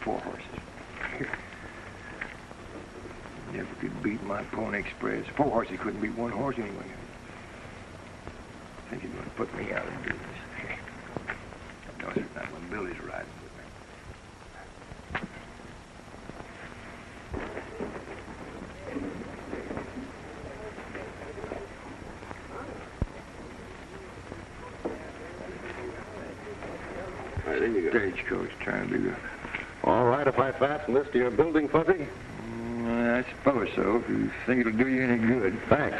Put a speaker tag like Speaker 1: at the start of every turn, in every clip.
Speaker 1: 4 horses. Never could beat my Pony Express. 4 horses couldn't beat 1 horse anyway. I think he's going to put me out of business. No, sir, not when Billy's riding with me.
Speaker 2: There you go.
Speaker 1: Stagecoach trying to do.
Speaker 2: All right, if I fasten this to your building, Fuzzy?
Speaker 1: I suppose so, if you think it'll do you any good.
Speaker 2: Thanks.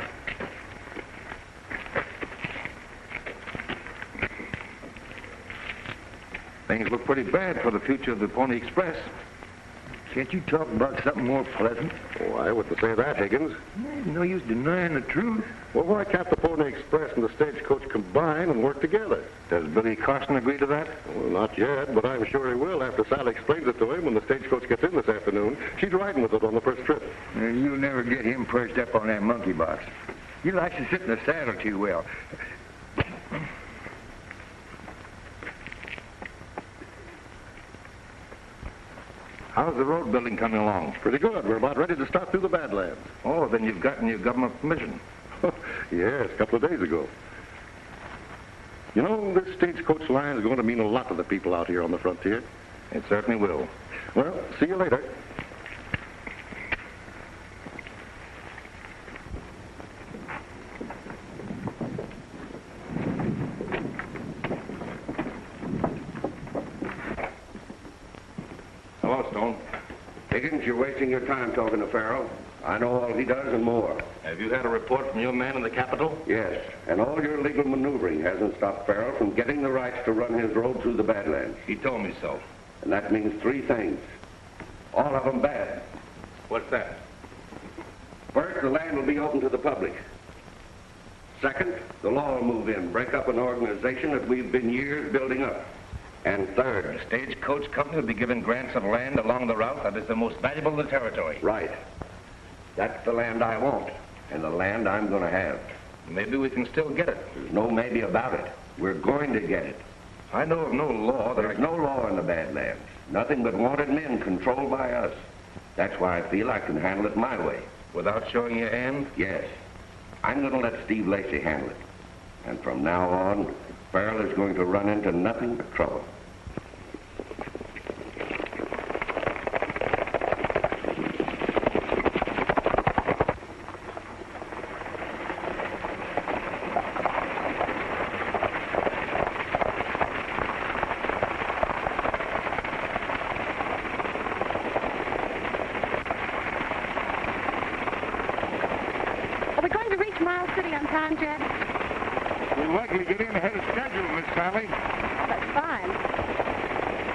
Speaker 2: Things look pretty bad for the future of the Pony Express.
Speaker 1: Can't you talk about something more pleasant?
Speaker 2: Oh, I wouldn't say that, Higgins.
Speaker 1: There's no use denying the truth.
Speaker 2: Well, why can't the Pony Express and the Stagecoach combine and work together? Does Billy Carson agree to that? Well, not yet, but I'm sure he will after Sally explains it to him when the Stagecoach gets in this afternoon. She's riding with it on the first trip.
Speaker 1: You'll never get him perched up on that monkey box. He likes to sit in the saddle too well.
Speaker 2: How's the road building coming along? Pretty good. We're about ready to start through the Badlands. Oh, then you've gotten your government permission. Yes, a couple of days ago. You know, this Stagecoach line is going to mean a lot to the people out here on the frontier. It certainly will. Well, see you later. Hello, Stone.
Speaker 3: Higgins, you're wasting your time talking to Farrell. I know all he does and more.
Speaker 2: Have you had a report from your man in the Capitol?
Speaker 3: Yes, and all your legal maneuvering hasn't stopped Farrell from getting the rights to run his road through the Badlands.
Speaker 2: He told me so.
Speaker 3: And that means 3 things. All of them bad.
Speaker 2: What's that?
Speaker 3: First, the land will be open to the public. Second, the law will move in, break up an organization that we've been years building up. And third,
Speaker 2: The Stagecoach Company will be given grants of land along the route that is the most valuable in the territory.
Speaker 3: right. That's the land I want, and the land I'm going to have.
Speaker 2: Maybe we can still get it.
Speaker 3: There's no maybe about it. We're going to get it.
Speaker 2: I know of no law that
Speaker 3: There's no law in the Badlands. Nothing but wanted men controlled by us. That's why I feel I can handle it my way.
Speaker 2: Without showing your hand?
Speaker 3: Yes. I'm going to let Steve Lacey handle it. And from now on, Farrell is going to run into nothing but trouble.
Speaker 4: Are we going to reach Miles City on time, Jed?
Speaker 2: We'll likely get in ahead of schedule, Miss Sally.
Speaker 4: That's fine.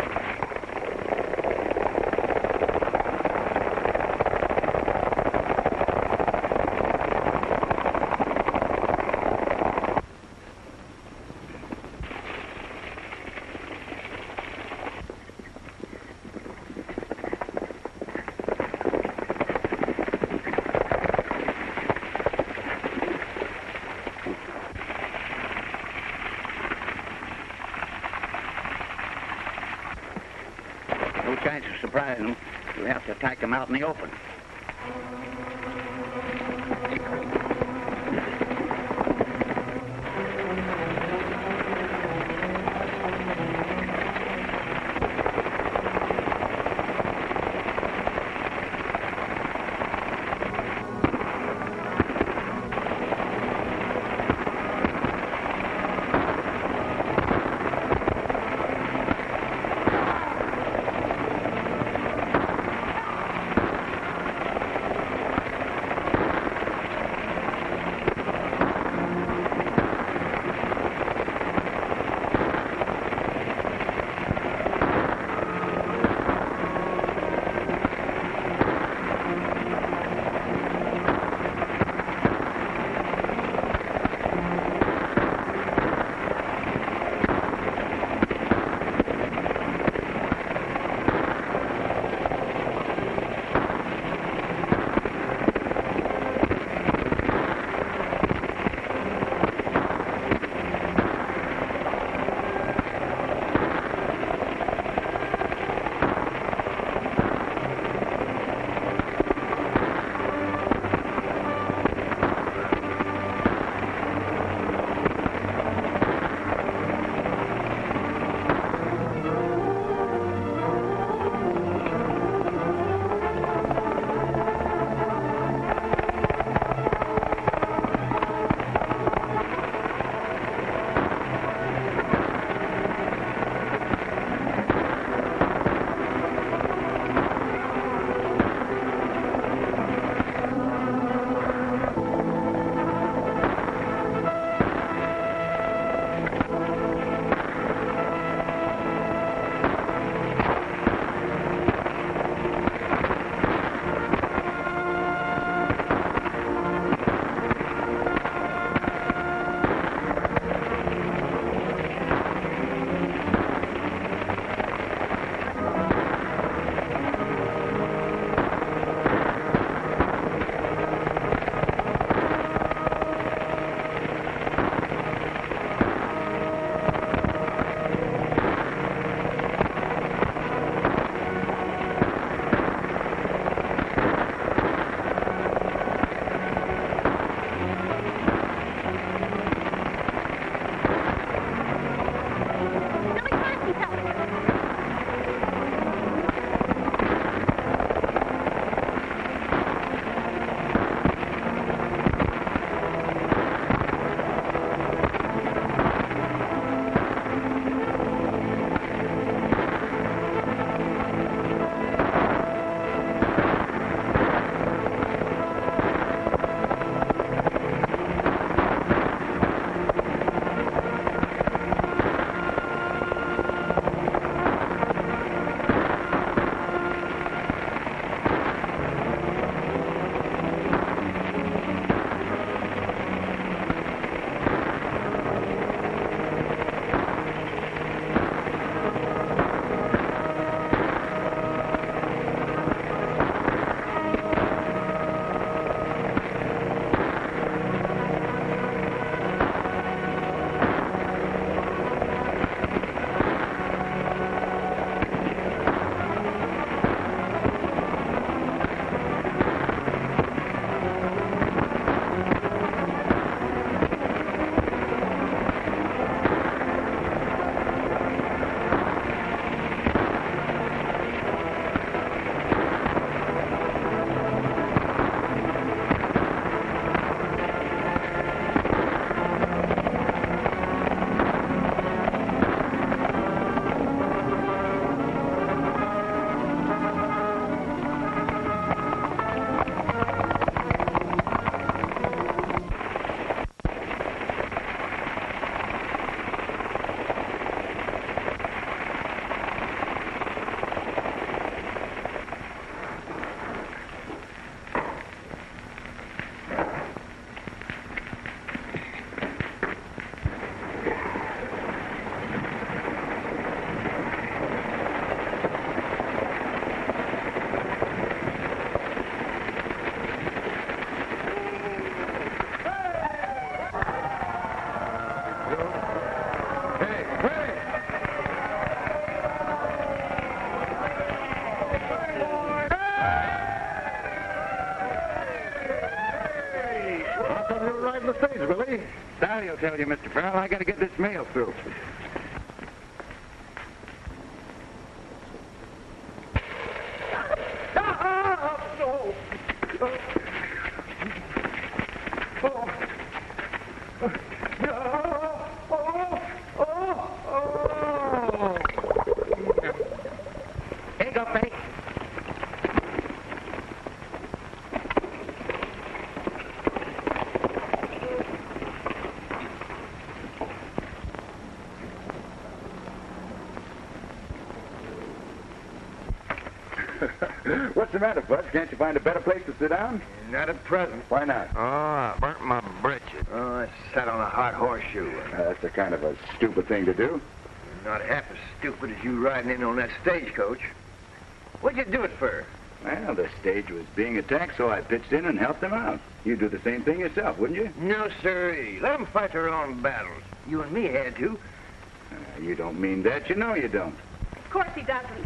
Speaker 5: No chance of surprising them. We'll have to attack them out in the open.
Speaker 2: riding the stage, Billy?
Speaker 1: Sally will tell you, Mr. Farrell. I got to get this mail through.
Speaker 5: Here you go, Betty.
Speaker 2: What's the matter, Bud? Can't you find a better place to sit down?
Speaker 1: Not at present.
Speaker 2: Why not?
Speaker 1: Oh, I burnt my britches. Oh, I sat on a hot horseshoe.
Speaker 2: That's a kind of a stupid thing to do.
Speaker 1: Not half as stupid as you riding in on that stagecoach. What'd you do it for?
Speaker 2: Well, the stage was being attacked, so I pitched in and helped them out. You'd do the same thing yourself, wouldn't you?
Speaker 1: No, sirree. Let them fight their own battles. You and me had to.
Speaker 2: You don't mean that. You know you don't.
Speaker 4: Of course he doesn't.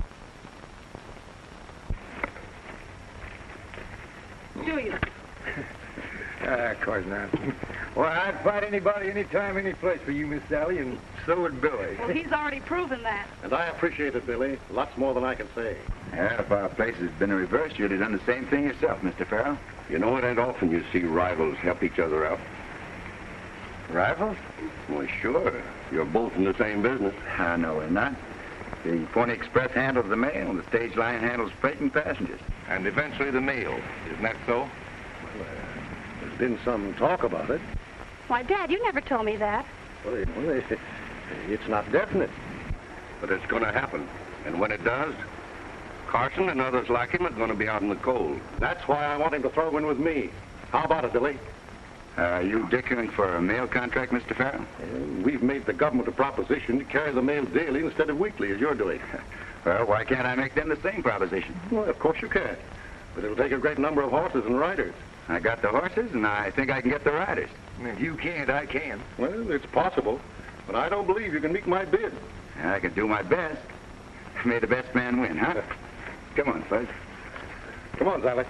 Speaker 4: Do you?
Speaker 1: Of course not. Well, I'd fight anybody, anytime, any place for you, Miss Sally, and so would Billy.
Speaker 4: Well, he's already proven that.
Speaker 2: And I appreciate it, Billy. Lots more than I can say. Yeah, if our place had been reversed, you'd have done the same thing yourself, Mr. Farrell.
Speaker 3: You know, it ain't often you see rivals help each other out.
Speaker 1: Rivals?
Speaker 3: Well, sure. You're both in the same business.
Speaker 2: No, we're not. The Pony Express handles the mail, and the stage line handles freight and passengers.
Speaker 3: And eventually the mail. Isn't that so?
Speaker 2: There's been some talk about it.
Speaker 4: Why, Dad, you never told me that.
Speaker 2: Well, it's not definite.
Speaker 3: But it's going to happen. And when it does, Carson and others like him are going to be out in the cold.
Speaker 2: That's why I want him to throw in with me. How about it, Billy? Are you dickering for a mail contract, Mr. Farrell? We've made the government a proposition to carry the mail daily instead of weekly, as you're doing. Well, why can't I make them the same proposition? Well, of course you can. But it'll take a great number of horses and riders. I got the horses, and I think I can get the riders.
Speaker 1: If you can't, I can.
Speaker 2: Well, it's possible. But I don't believe you can meet my bid. I can do my best. May the best man win, huh? Come on, Fuzz. Come on, Sally.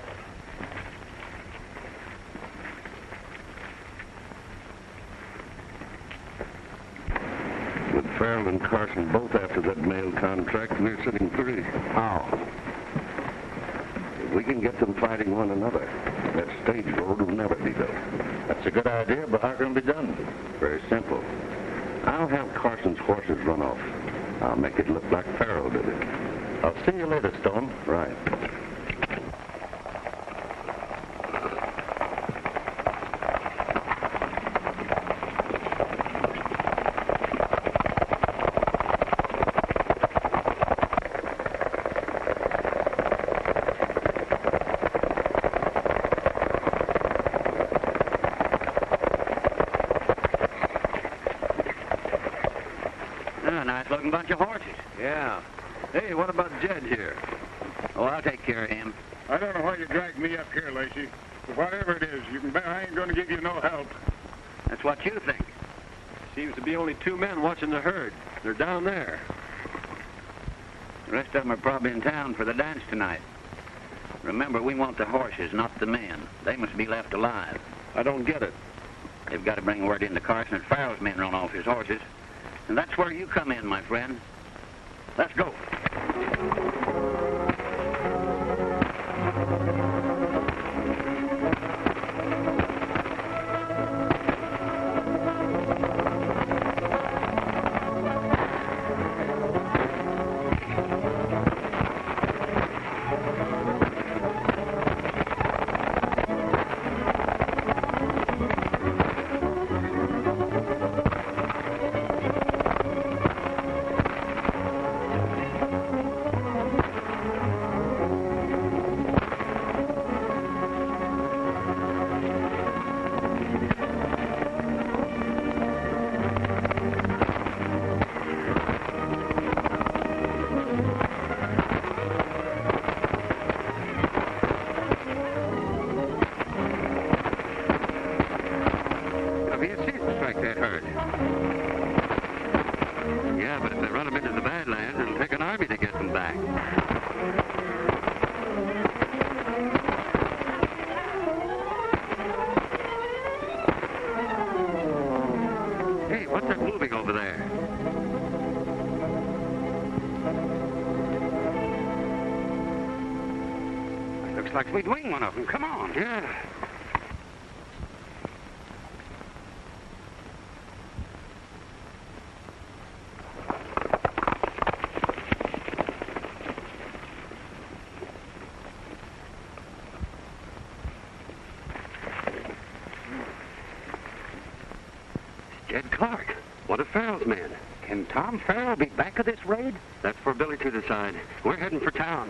Speaker 3: With Farrell and Carson both after that mail contract, we're sitting pretty.
Speaker 2: How?
Speaker 3: If we can get them fighting one another, that stage road will never be built.
Speaker 2: That's a good idea, but how can it be done?
Speaker 3: Very simple. I'll have Carson's horses run off. I'll make it look like Farrell did it.
Speaker 2: I'll see you later, Stone.
Speaker 3: Right.
Speaker 5: Nice-looking bunch of horses.
Speaker 1: Yeah. Hey, what about Jed here?
Speaker 5: Oh, I'll take care of him.
Speaker 6: I don't know why you dragged me up here, Lacey. But whatever it is, you can bet I ain't going to give you no help.
Speaker 5: That's what you think.
Speaker 6: Seems to be only 2 men watching the herd. They're down there.
Speaker 5: The rest of them are probably in town for the dance tonight. Remember, we want the horses, not the men. They must be left alive.
Speaker 6: I don't get it.
Speaker 5: They've got to bring word into Carson that Farrell's men run off his horses. And that's where you come in, my friend. Let's go. Looks like we'd wing one of them. Come on.
Speaker 3: Yeah. Jed Clark, one of Farrell's men.
Speaker 5: Can Tom Farrell be back of this raid?
Speaker 3: That's for Billy to decide. We're heading for town.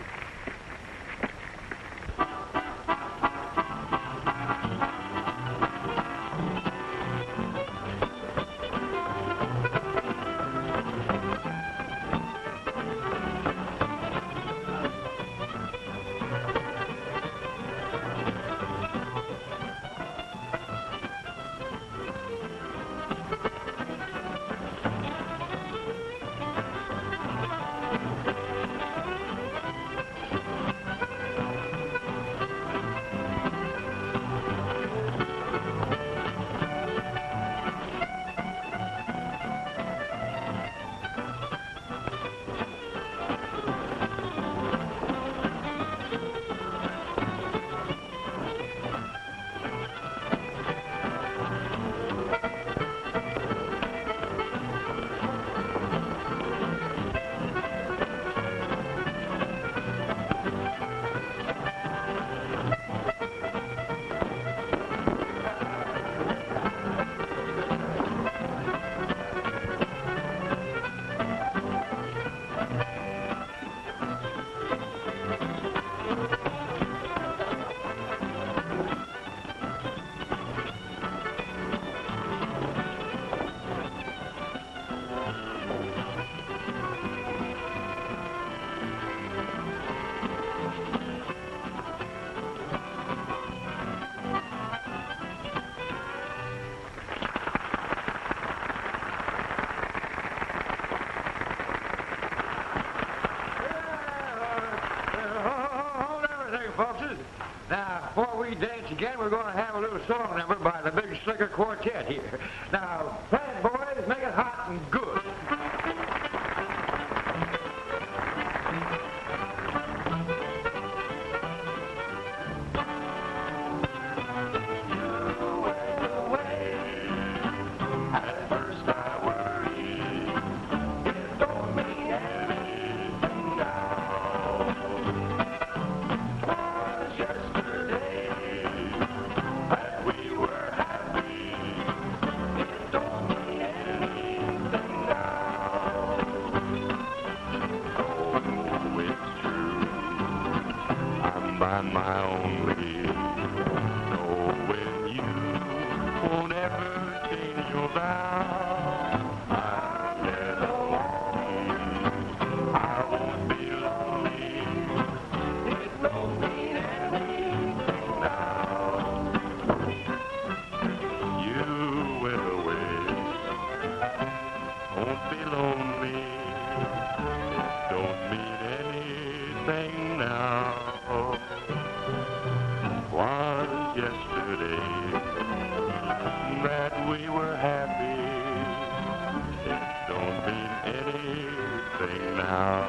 Speaker 1: Folkses. Now, before we dance again, we're going to have a little song number by the Big Slicker Quartet here. Now, play it, boys. Make it hot and good.
Speaker 7: find my own way. Knowing you won't ever change your vow. I'll get along. I won't be lonely. It don't mean anything now. You went away. Won't be lonely. It don't mean anything now. Was yesterday that we were happy. It don't mean anything now.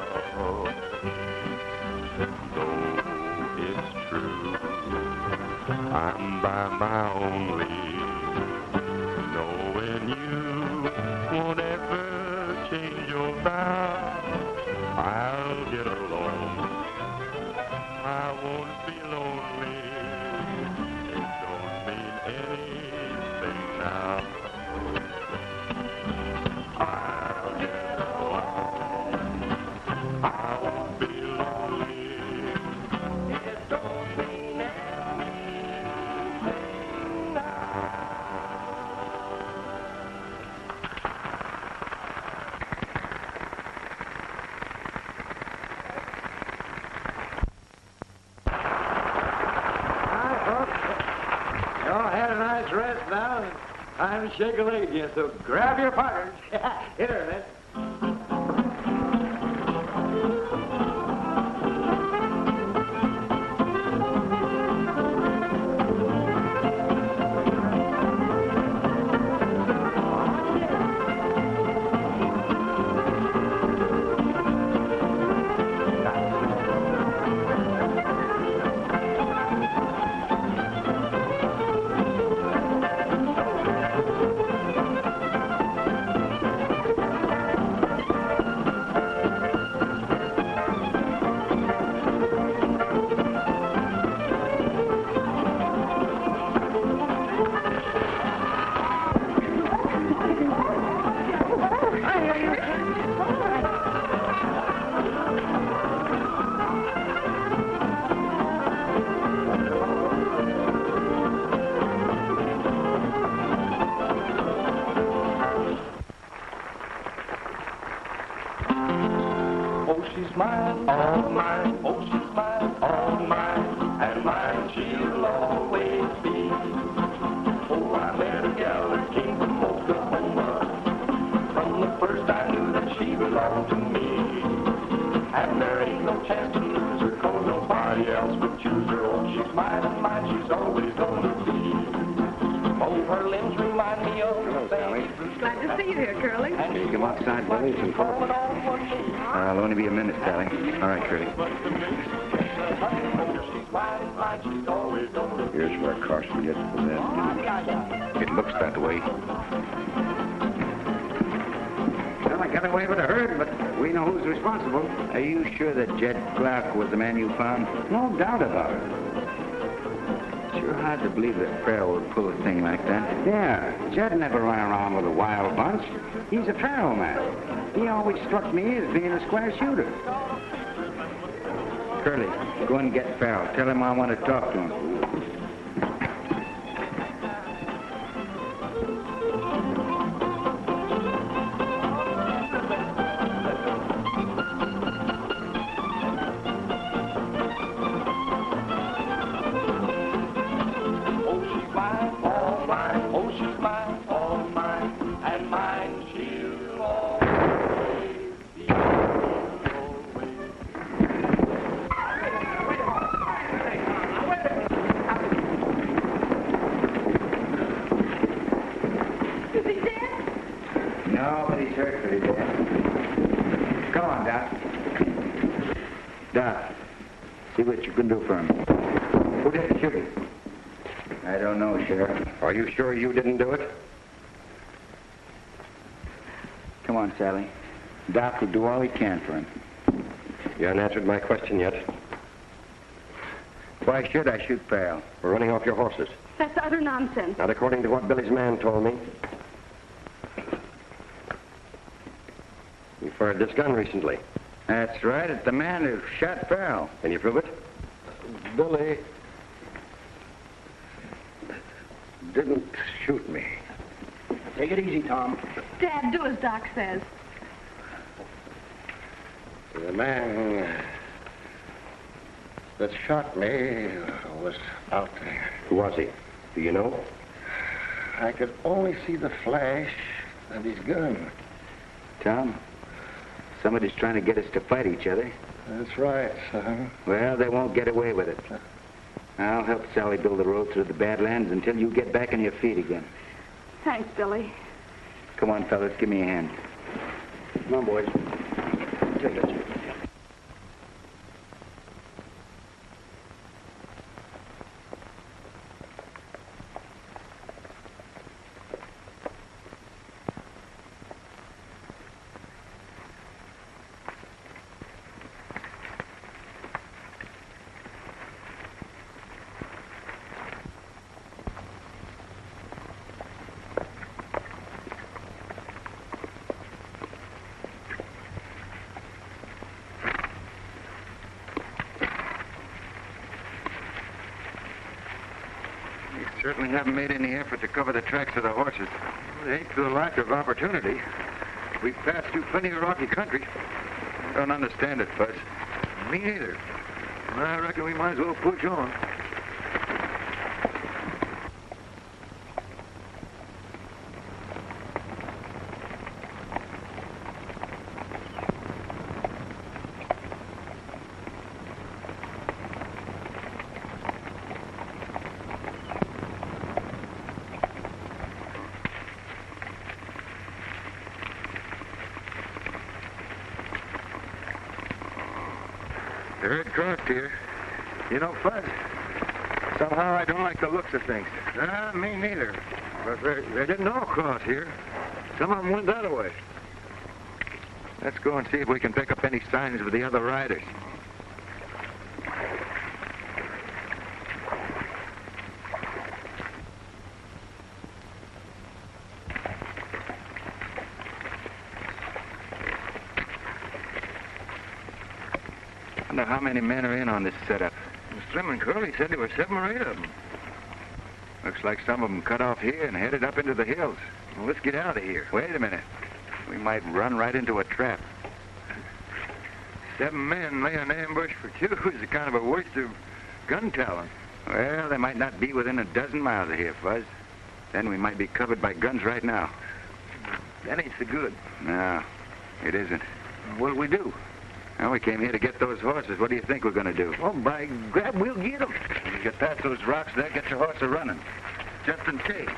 Speaker 7: Though it's true, I'm by my own leave. Knowing you won't ever change your vow, I'll get along. I won't be lonely. It don't mean anything now. I'll get along. I won't be lonely. It don't mean anything now.
Speaker 1: Y'all had a nice rest now, and time to shake a leg again, so grab your partners. Hit her, then.
Speaker 7: mine, oh, she's mine, all mine, and mine she'll always be. Oh, I met a gal that came from Oklahoma. From the first I knew that she belonged to me. And there ain't no chance to lose her, 'cause nobody else would choose her. Oh, she's mine and mine, she's always gonna be. Oh, her limbs remind me of
Speaker 5: Hello, Sally.
Speaker 4: Glad to see you here, Curly.
Speaker 5: Can you come outside, Billy? Some coffee. I'll only be a minute, Sally. All right, Curly. Here's where Carson gets the men. It looks that way. Well, I got away with a herd, but we know who's responsible. Are you sure that Jed Clark was the man you found? No doubt about it. Sure hard to believe that Farrell would pull a thing like that. Yeah, Jed never ran around with a wild bunch. He's a trail man. He always struck me as being a square shooter. Curly, go and get Farrell. Tell him I want to talk to him. Nobody's hurt pretty bad. Come on, Doc. Doc, see what you can do for him. Who did the shooting? I don't know, Sheriff.
Speaker 3: Are you sure you didn't do it?
Speaker 5: Come on, Sally. Doc will do all he can for him.
Speaker 3: You haven't answered my question yet.
Speaker 5: Why should I shoot Farrell?
Speaker 3: We're running off your horses.
Speaker 4: That's utter nonsense.
Speaker 3: Not according to what Billy's man told me. You fired this gun recently.
Speaker 5: That's right. It's the man who shot Farrell.
Speaker 3: Can you prove it?
Speaker 2: Billy didn't shoot me.
Speaker 5: Take it easy, Tom.
Speaker 4: Dad, do as Doc says.
Speaker 2: The man that shot me was out there.
Speaker 3: Who was he? Do you know?
Speaker 2: I could only see the flash of his gun.
Speaker 5: Tom, somebody's trying to get us to fight each other.
Speaker 2: That's right, son.
Speaker 5: Well, they won't get away with it. I'll help Sally build the road through the Badlands until you get back on your feet again.
Speaker 4: Thanks, Billy.
Speaker 5: Come on, fellas, give me a hand. Come on, boys. Take it. Certainly haven't made any effort to cover the tracks of the horses. It ain't for the lack of opportunity. We've passed through plenty of rocky country. I don't understand it, Buzz. Me neither. I reckon we might as well push on. The herd crossed here. You know, Fuzz, somehow I don't like the looks of things. Me neither. But they didn't all cross here. Some of them went that way. Let's go and see if we can pick up any signs of the other riders. I wonder how many men are in on this setup. Slim and Curly said there were 7 or 8 of them. Looks like some of them cut off here and headed up into the hills. Well, let's get out of here. Wait a minute. We might run right into a trap.
Speaker 1: 7 men laying an ambush for 2 is a kind of a waste of gun talent.
Speaker 5: Well, they might not be within a dozen miles of here, Fuzz. Then we might be covered by guns right now.
Speaker 1: That ain't so good.
Speaker 5: No, it isn't.
Speaker 1: What'll we do?
Speaker 5: Well, we came here to get those horses. What do you think we're going to do?
Speaker 1: Oh, by grab, we'll get 'em.
Speaker 5: When you get past those rocks there, get your horse a-running. Just in case.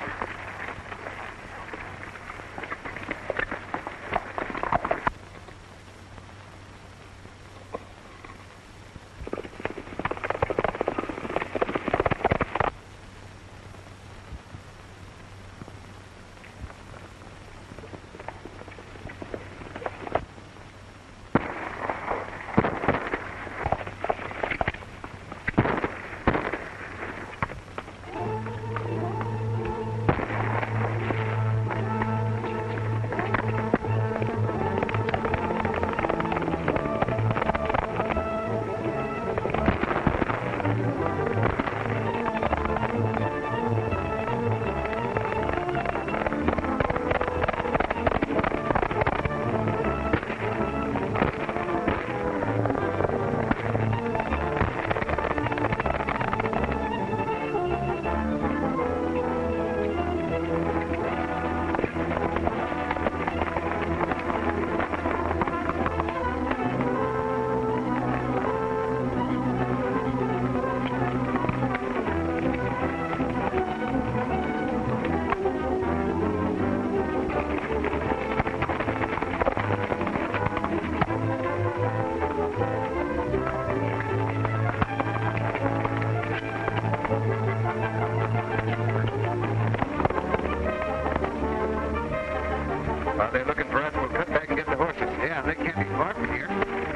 Speaker 1: While they're looking for us, we'll cut back and get the horses. Yeah, they can't be far from here.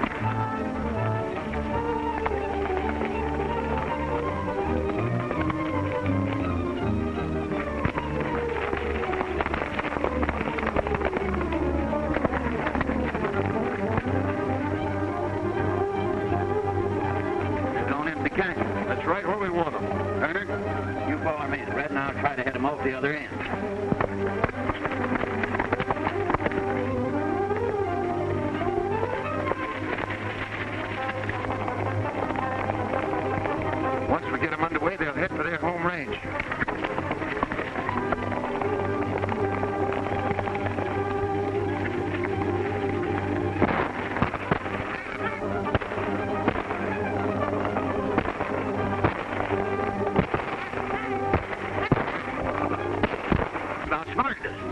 Speaker 5: They're going into the canyon.
Speaker 1: That's right where we want them.
Speaker 5: Turner, you follow me. Red and I'll try to head them off the other end.
Speaker 1: Once we get them underway, they'll head for their home range.
Speaker 5: Outsmarted us.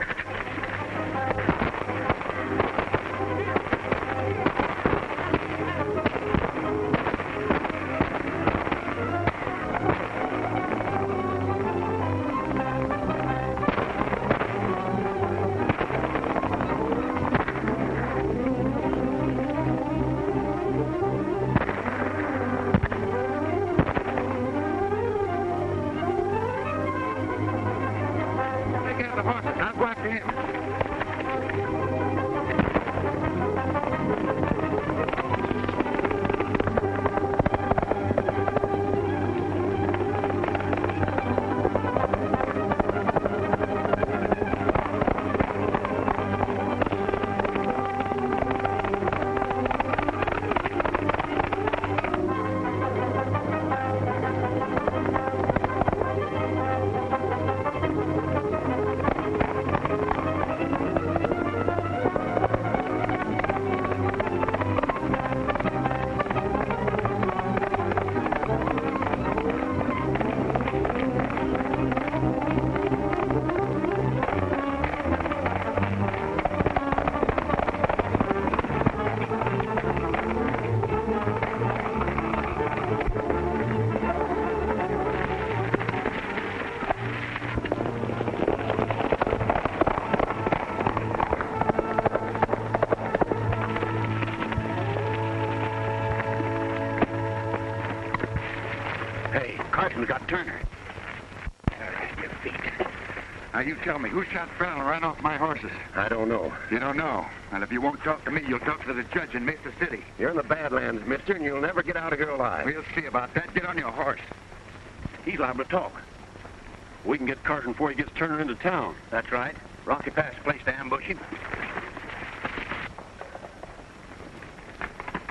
Speaker 1: Take out the horses. I'll go after him.
Speaker 5: Hey, Carson's got Turner. Your feet.
Speaker 1: Now, you tell me, who shot Brown and ran off my horses?
Speaker 3: I don't know.
Speaker 1: You don't know. And if you won't talk to me, you'll talk to the judge in Mesa City.
Speaker 3: You're in the Badlands, mister, and you'll never get out of here alive.
Speaker 1: We'll see about that. Get on your horse.
Speaker 3: He's liable to talk. We can get Carson before he gets Turner into town.
Speaker 5: That's right. Rocky Pass place to ambush him.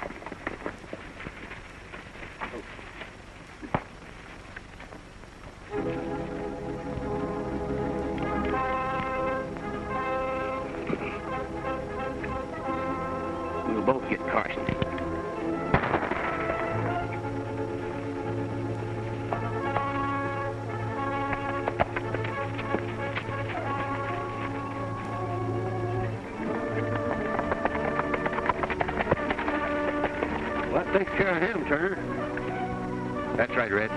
Speaker 5: Get Carson.
Speaker 3: What takes care of him, Turner?
Speaker 5: That's right, Red.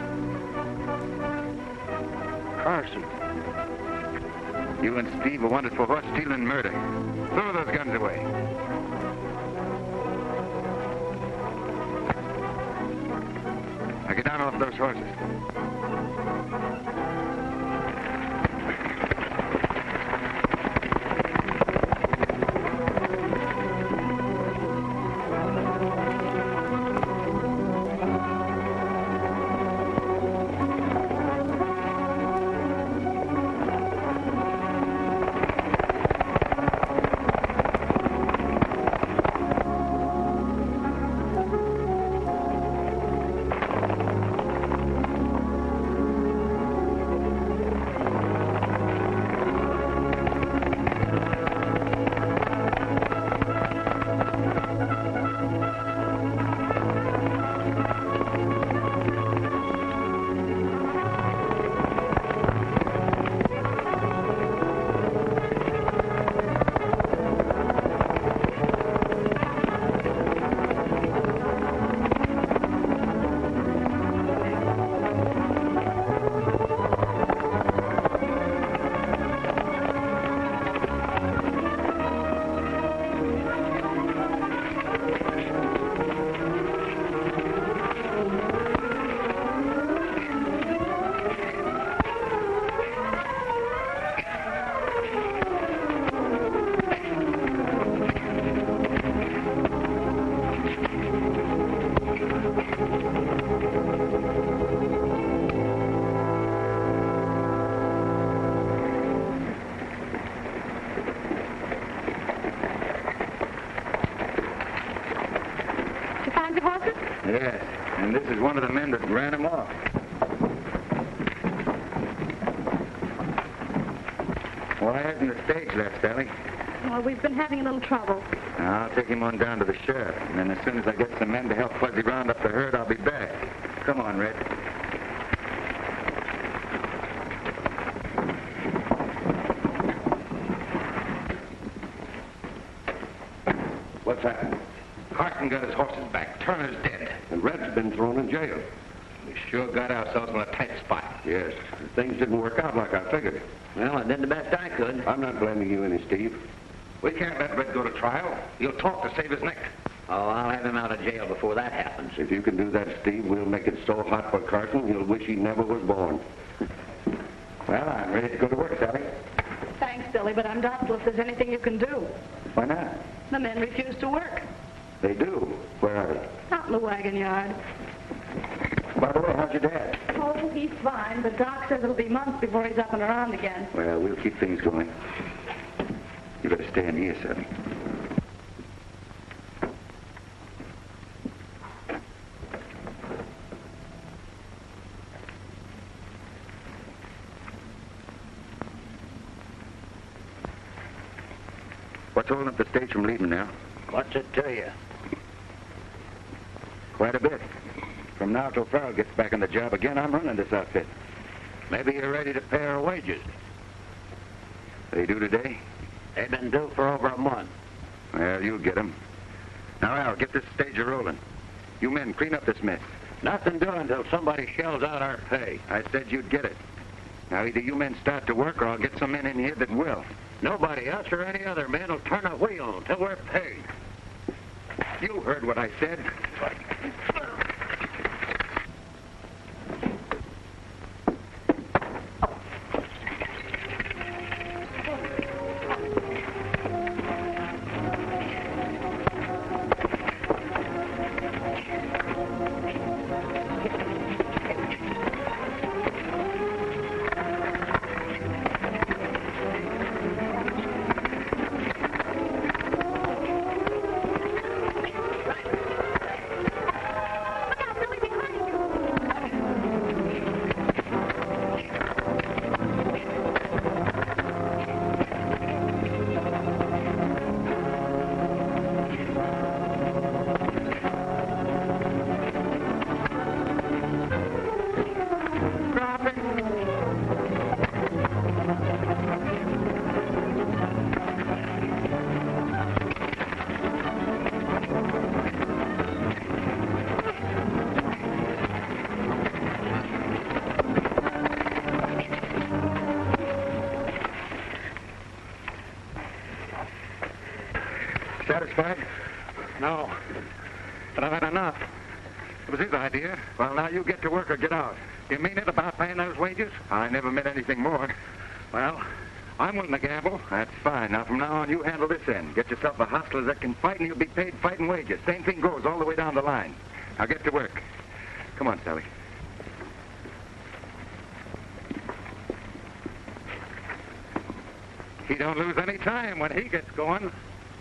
Speaker 3: Carson.
Speaker 5: You and Steve are wanted for horse stealing and murder. Throw those guns away. Now get down off those horses. Yes, and this is one of the men that ran him off. Why hasn't the stage left, Sally?
Speaker 4: Well, we've been having a little trouble.
Speaker 5: Now, I'll take him on down to the sheriff, and then as soon as I get some men to help Fuzzy round up the herd, I'll be back. Come on, Red.
Speaker 3: What's happened?
Speaker 5: Carson got his horses back. Turner's dead.
Speaker 3: And Red's been thrown in jail.
Speaker 5: We sure got ourselves in a tight spot.
Speaker 3: Yes, things didn't work out like I figured.
Speaker 5: Well, I did the best I could.
Speaker 3: I'm not blaming you any, Steve.
Speaker 5: We can't let Red go to trial. He'll talk to save his neck.
Speaker 8: Oh, I'll have him out of jail before that happens.
Speaker 3: If you can do that, Steve, we'll make it so hot for Carson, he'll wish he never was born.
Speaker 5: Well, I'm ready to go to work, Sally.
Speaker 4: Thanks, Billy, but I'm doubtful if there's anything you can do.
Speaker 5: Why not?
Speaker 4: The men refuse to work.
Speaker 5: They do. Where are they?
Speaker 4: Out in the wagon yard.
Speaker 5: By the way, how's your dad?
Speaker 4: Oh, he's fine, but Doc says it'll be months before he's up and around again.
Speaker 5: Well, we'll keep things going. You better stay in here, Sally. What's holding up the stage from leaving now?
Speaker 8: What's it to you?
Speaker 5: Quite a bit. From now till Farrell gets back on the job again, I'm running this outfit.
Speaker 8: Maybe you're ready to pay her wages.
Speaker 5: They do today?
Speaker 8: They've been due for over a month.
Speaker 5: Well, you'll get 'em. Now, Al, get this stage a-rolling. You men, clean up this mess.
Speaker 8: Nothing doing until somebody shells out our pay.
Speaker 5: I said you'd get it. Now, either you men start to work, or I'll get some men in here that will.
Speaker 8: Nobody, us or any other man, will turn a wheel until we're paid.
Speaker 5: You heard what I said.
Speaker 2: satisfied?
Speaker 8: No. But I've had enough. It was his idea.
Speaker 2: Well, now you get to work or get out.
Speaker 8: You mean it about paying those wages?
Speaker 2: I never meant anything more.
Speaker 8: Well, I'm willing to gamble.
Speaker 2: That's fine. Now, from now on, you handle this end. Get yourself a hustler that can fight, and you'll be paid fighting wages. Same thing goes all the way down the line. Now, get to work. Come on, Sally.
Speaker 8: He don't lose any time when he gets going.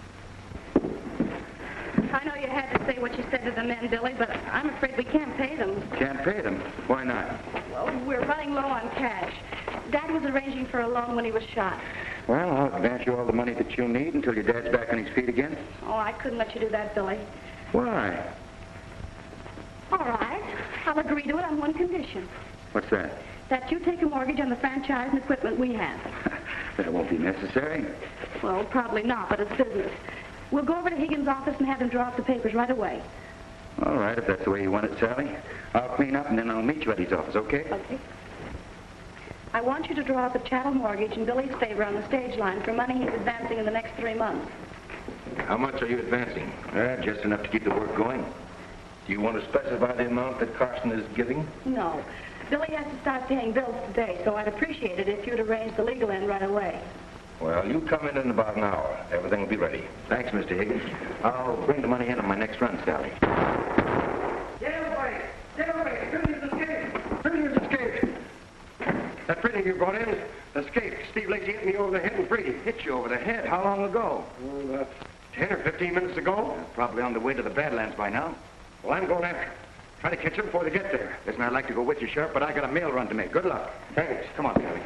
Speaker 4: I know you had to say what you said to the men, Billy, but I'm afraid we can't pay them.
Speaker 2: Can't pay them. Why not?
Speaker 4: Well, we're running low on cash. Dad was arranging for a loan when he was shot.
Speaker 2: Well, I'll advance you all the money that you need until your dad's back on his feet again.
Speaker 4: Oh, I couldn't let you do that, Billy.
Speaker 2: Why?
Speaker 4: All right. I'll agree to it on one condition.
Speaker 2: What's that?
Speaker 4: That you take a mortgage on the franchise and equipment we have.
Speaker 2: That won't be necessary.
Speaker 4: Well, probably not, but it's business. We'll go over to Higgins' office and have him draw up the papers right away.
Speaker 2: All right, if that's the way you want it, Sally. I'll clean up, and then I'll meet you at his office, okay?
Speaker 4: Okay. I want you to draw up a chattel mortgage in Billy's favor on the stage line for money he's advancing in the next 3 months.
Speaker 2: How much are you advancing? Just enough to keep the work going. Do you want to specify the amount that Carson is giving?
Speaker 4: No. Billy has to start paying bills today, so I'd appreciate it if you'd arrange the legal end right away.
Speaker 2: Well, you come in about an hour. Everything will be ready. Thanks, Mr. Higgins. I'll bring the money in on my next run, Sally.
Speaker 1: Get away! Get away! Prisoners escape! Prisoners escape! That prisoner you brought in escaped. Steve Lacey hit me over the head and freed him.
Speaker 2: Hit you over the head? How long ago?
Speaker 1: Oh, about 10 or 15 minutes ago.
Speaker 2: Probably on the way to the Badlands by now.
Speaker 1: Well, I'm going after him. Try to catch him before they get there.
Speaker 2: Listen, I'd like to go with you, Sheriff, but I got a mail run to make. Good luck.
Speaker 1: Thanks.
Speaker 2: Come on, Sally.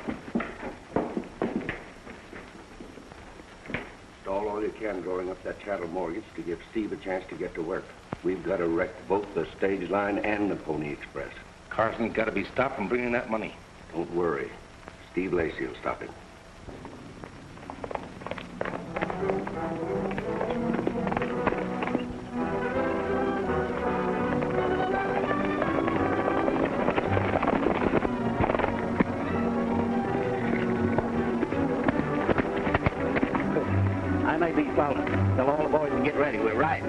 Speaker 3: Stall all you can drawing up that chattel mortgage to give Steve a chance to get to work. We've got to wreck both the stage line and the Pony Express.
Speaker 2: Carson's got to be stopped from bringing that money.
Speaker 3: Don't worry. Steve Lacey will stop him.
Speaker 5: I may be following. Tell all the boys to get ready. We're riding.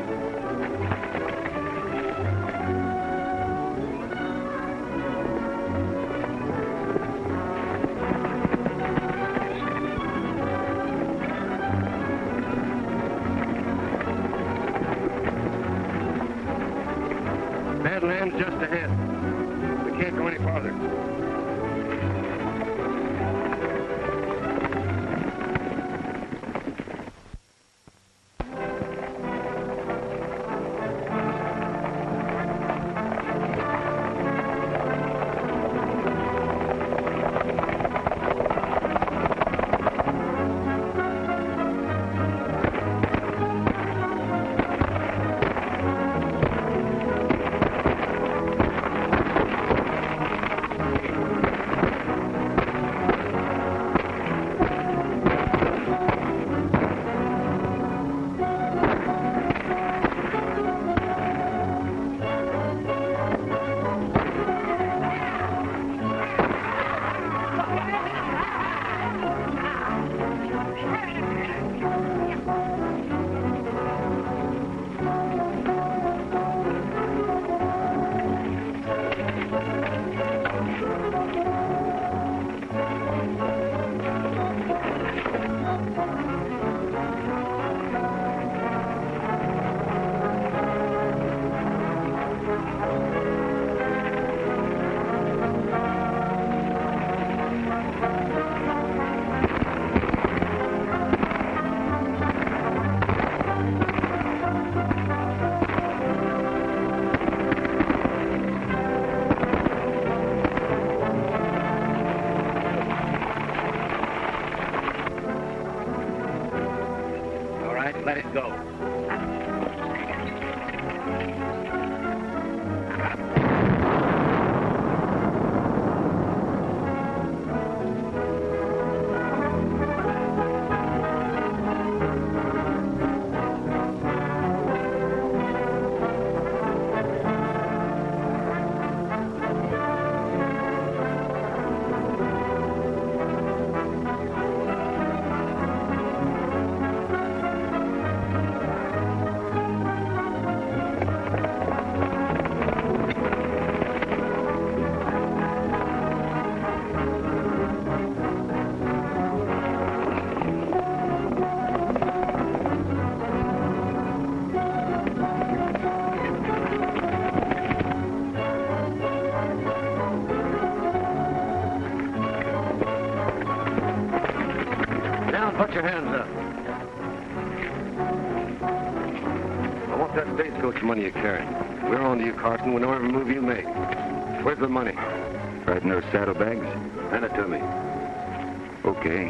Speaker 1: Badlands just ahead. We can't go any farther.
Speaker 2: Put your hands up. I want that stagecoach money you're carrying. We're on to you, Carson, whenever move you make. Where's the money?
Speaker 5: Right in those saddlebags.
Speaker 2: Hand it to me.
Speaker 5: Okay.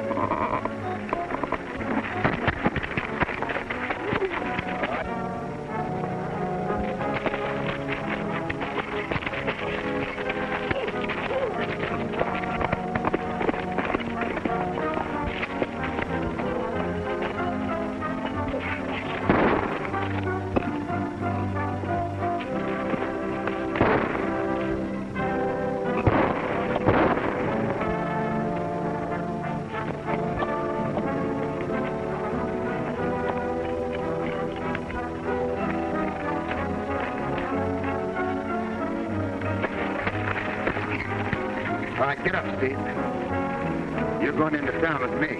Speaker 5: All right, get up, Steve. You're going into town with me.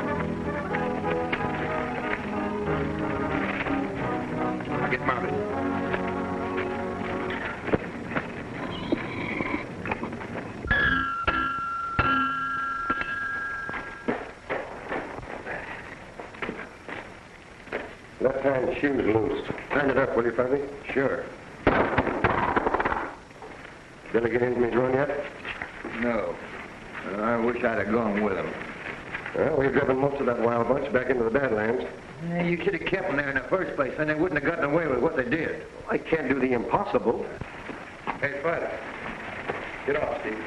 Speaker 5: Now get mounted.
Speaker 2: Left-hand shoe's loose. Stand it up, will you, Patti?
Speaker 5: Sure.
Speaker 2: Billy get into his run yet?
Speaker 5: No. I wish I'd have gone with him.
Speaker 2: Well, we've driven most of that wild bunch back into the Badlands.
Speaker 5: You should have kept them there in the first place, and they wouldn't have gotten away with what they did.
Speaker 2: I can't do the impossible.
Speaker 5: Hey, Bud. Get off, Steve.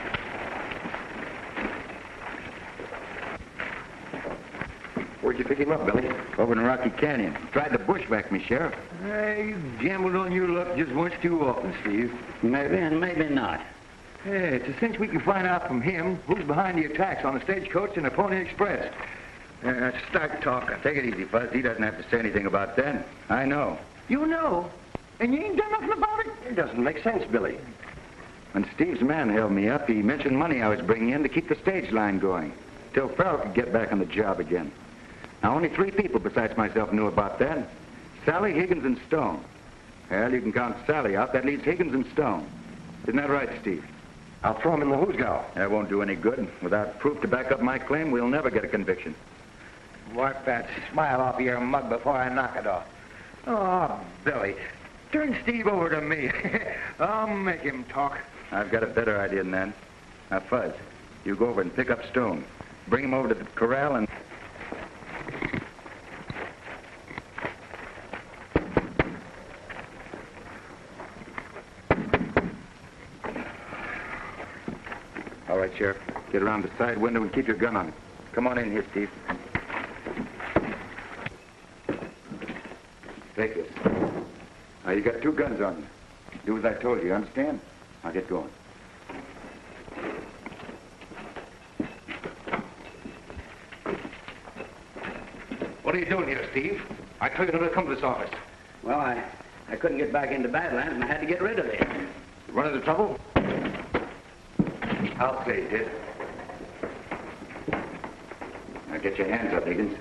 Speaker 2: Where'd you pick him up, Billy?
Speaker 5: Over in Rocky Canyon. Tried to bushwhack me, Sheriff. You gambled on your luck just once too often, Steve.
Speaker 9: Maybe and maybe not.
Speaker 5: Hey, it's a cinch we can find out from him who's behind the attacks on the stagecoach and the Pony Express. Start talking. Take it easy, Fuzz. He doesn't have to say anything about that. I know. You know? And you ain't done nothing about it?
Speaker 2: It doesn't make sense, Billy.
Speaker 5: When Steve's man held me up, he mentioned money I was bringing in to keep the stage line going, till Farrell could get back on the job again. Now, only 3 people besides myself knew about that. Sally, Higgins, and Stone. Well, you can count Sally out. That leaves Higgins and Stone. Isn't that right, Steve?
Speaker 2: I'll throw him in the hoosgow.
Speaker 5: That won't do any good. Without proof to back up my claim, we'll never get a conviction.
Speaker 9: Wipe that smile off your mug before I knock it off.
Speaker 5: Oh, Billy, turn Steve over to me. I'll make him talk. I've got a better idea than that. Now, Fuzz, you go over and pick up Stone. Bring him over to the corral and... All right, Sheriff. Get around the side window and keep your gun on it. Come on in here, Steve. Take this. Now, you got 2 guns on you. Do as I told you, understand? Now, get going.
Speaker 2: What are you doing here, Steve? I told you not to come to this office.
Speaker 9: Well, I couldn't get back into Badlands and I had to get rid of it.
Speaker 2: You run into trouble?
Speaker 5: I'll say you did. Now, get your hands up, Higgins.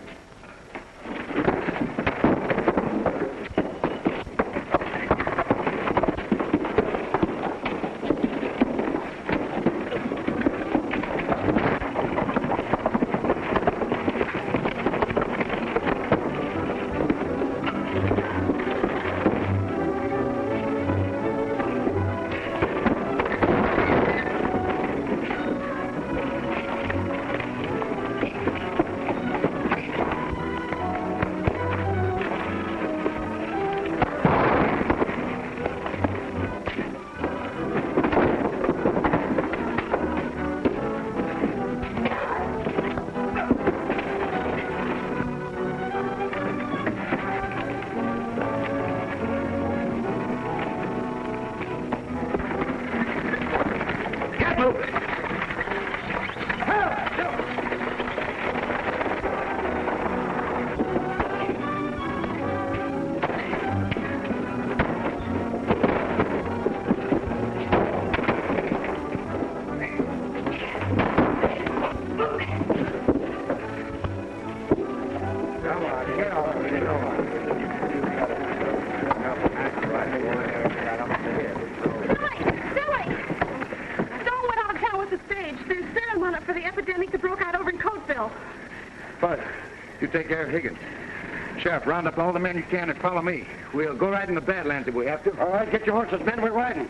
Speaker 5: Bud, you take care of Higgins. Sheriff, round up all the men you can and follow me. We'll go right in the Badlands if we have to.
Speaker 3: All right, get your horses, men. We're riding.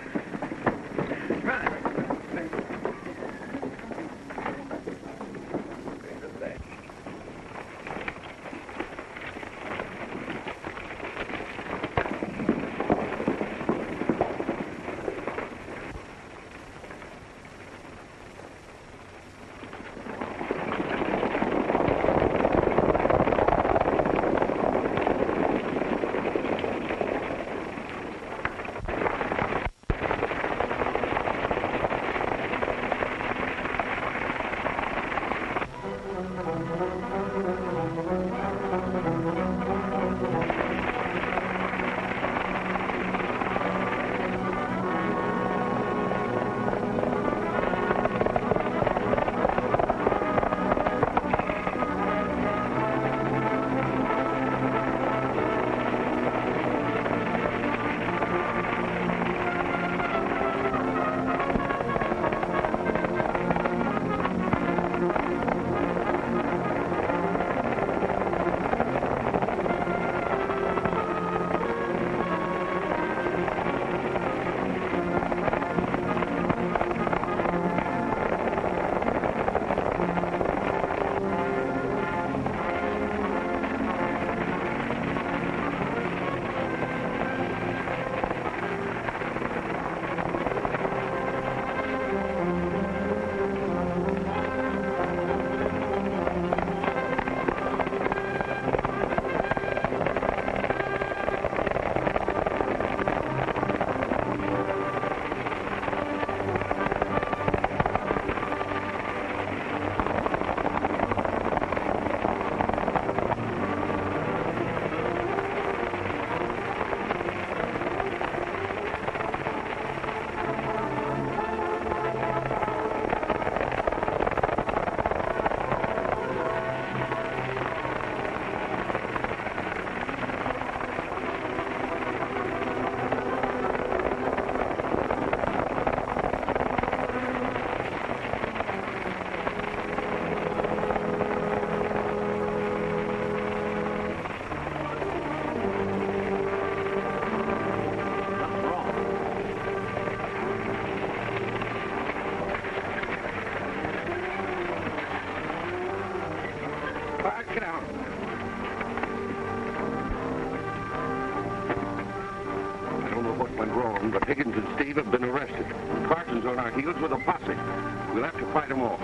Speaker 3: But Higgins and Steve have been arrested. Carson's on our heels with a posse. We'll have to fight them off.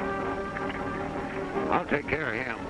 Speaker 1: I'll take care of him.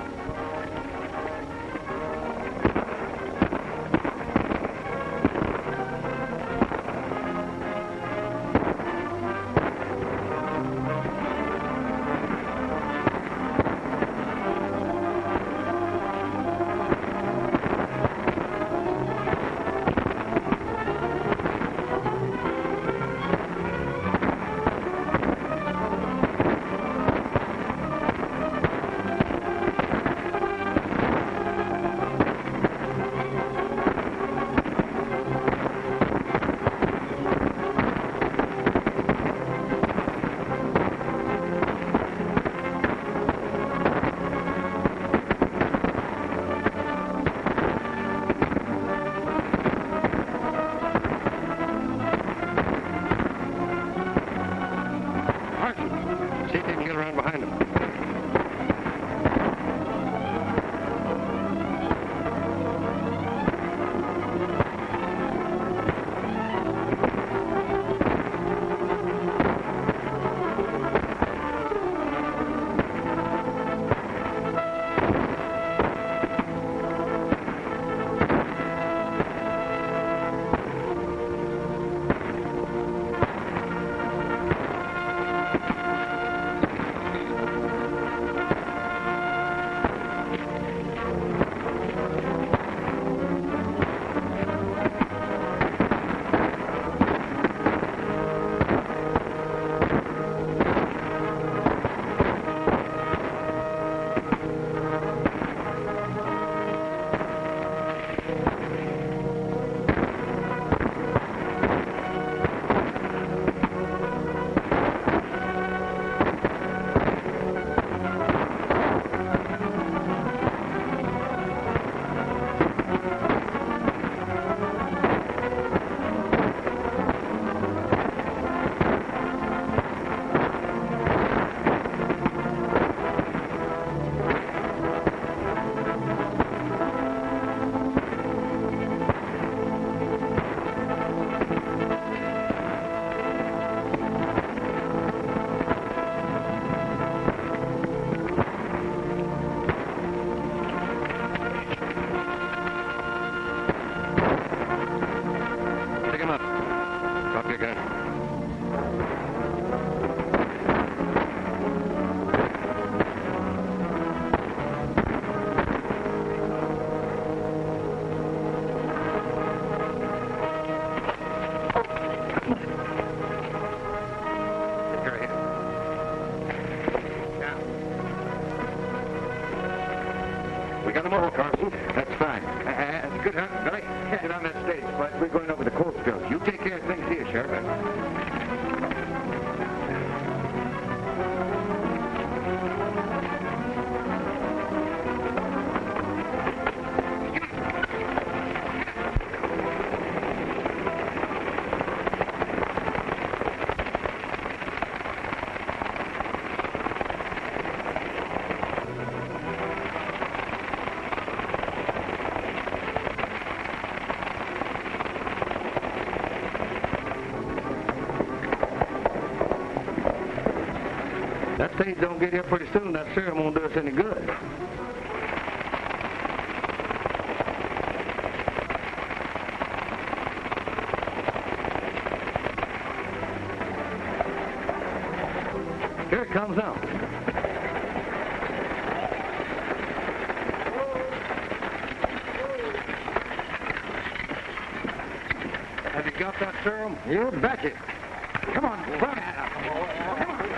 Speaker 2: We got them all, Carson.
Speaker 5: That's fine. That's good, huh, Billy? Get on that stage, but we're going over the coal spills. You take care of things here, Sheriff.
Speaker 3: That stage don't get here pretty soon. That serum won't do us any good. Here it comes now. Have you got that serum?
Speaker 5: You betcha. Come on, run. Come on.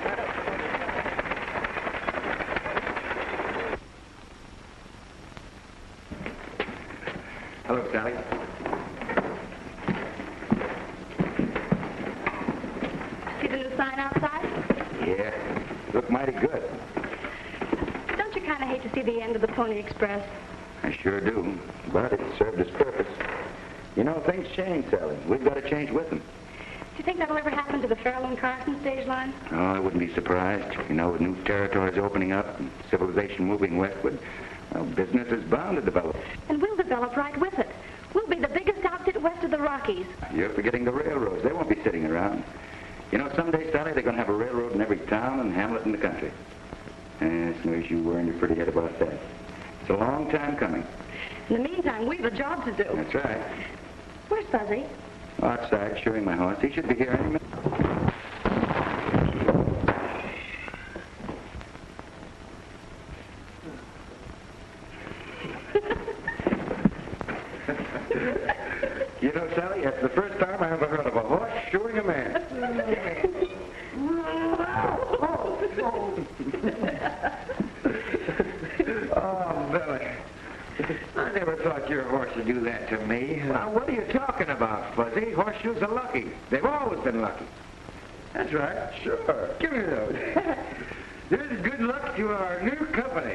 Speaker 5: Hello, Sally.
Speaker 4: See the new sign outside?
Speaker 5: Yeah, look mighty good.
Speaker 4: Don't you kind of hate to see the end of the Pony Express?
Speaker 5: I sure do, but it served its purpose. You know, things change, Sally. We've got to change with them.
Speaker 4: Do you think that'll ever happen to the Farrell and Carson stage line?
Speaker 5: Oh, I wouldn't be surprised. You know, with new territories opening up and civilization moving westward, well, business is bound to develop.
Speaker 4: And we'll develop right with it. We'll be the biggest outfit west of the Rockies.
Speaker 5: You're forgetting the railroads. They won't be sitting around. You know, someday, Sally, they're going to have a railroad in every town and hamlet in the country. As no use you worrying your pretty head about that. It's a long time coming.
Speaker 4: In the meantime, we've a job to do.
Speaker 5: That's right.
Speaker 4: Where's Fuzzy?
Speaker 5: Outside, shoeing my horse. He should be here any minute. You know, Sally, that's the first time I ever heard of a horse shoeing a man.
Speaker 9: Oh, Billy. I never thought your horse would do that to me.
Speaker 5: Now, what are you talking about, Fuzzy? Horseshoes are lucky. They've always been lucky.
Speaker 9: That's right. Sure. Give me those. There's good luck to our new company.